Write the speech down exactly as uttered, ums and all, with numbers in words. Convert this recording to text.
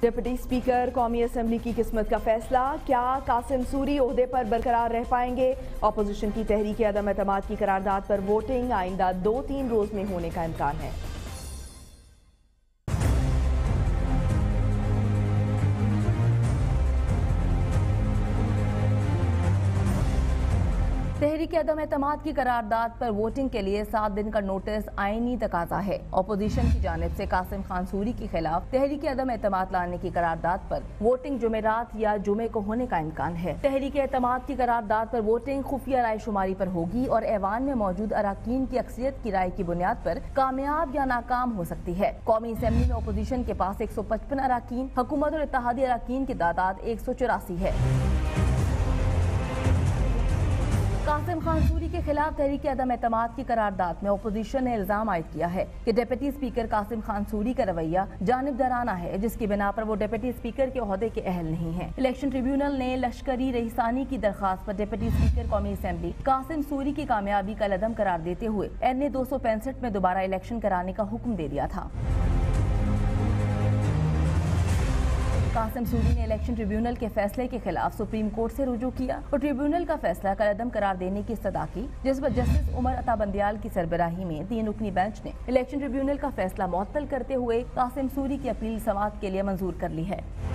Deputy speaker قومی assembly کی قسمت کا فیصلہ، کیا قاسم سوری عہدے پر برقرار رہ پائیں گے؟ اپوزیشن کی تحریک عدم اعتماد کی قرارداد پر ووٹنگ آئندہ دو تین روز میں ہونے کا امکان ہے۔ تحریک عدم اعتماد کی قرارداد پر ووٹنگ کے لیے سات دن کا نوٹس آئینی تقاضا ہے۔ اپوزیشن کی جانب سے قاسم خان سوری کے خلاف تحریک عدم اعتماد لانے کی قرارداد پر ووٹنگ جمعرات یا جمعے کو ہونے کا امکان ہے۔ تحریک اعتماد کی قرارداد پر ووٹنگ خفیہ رائے شماری پر ہوگی اور ایوان میں موجود اراکین کی اکثریت کی رائے کی بنیاد پر کامیاب یا ناکام ہو سکتی ہے۔ قومی اسمبلی میں اپوزیشن کے پاس ایک سو پچپن اراکین، حکومت اور اتحادی اراکین کی تعداد ایک سو چوراسی ہے۔ قاسم خان سوری کے خلاف تحریک عدم اعتماد کی قرارداد میں اپوزیشن نے الزام عائد کیا ہے کہ ڈپٹی اسپیکر قاسم خان سوری کا رویہ جانبدارانہ ہے، جس کی بنا پر وہ ڈپٹی اسپیکر کے عہدے کے اہل نہیں ہیں۔ الیکشن ٹریبیونل نے لشکری رئیسانی کی درخواست پر ڈپٹی اسپیکر قومی اسمبلی قاسم سوری کی کامیابی کا عدم قرار دیتے ہوئے این اے دو سو پینسٹھ میں دوبارہ الیکشن کرانے کا حکم دے دیا تھا۔ قاسم سوری نے الیکشن ٹریبیونل کے فیصلے کے خلاف سپریم کورٹ سے رجوع کیا اور ٹریبیونل کا فیصلہ کالعدم قرار دینے کی استدعا کی، جس پر جسٹس عمر عطا بندیال کی سربراہی میں تین رکنی بینچ نے الیکشن ٹریبیونل کا فیصلہ معطل کرتے ہوئے قاسم سوری کی اپیل سماعت کے لیے منظور کر لی ہے۔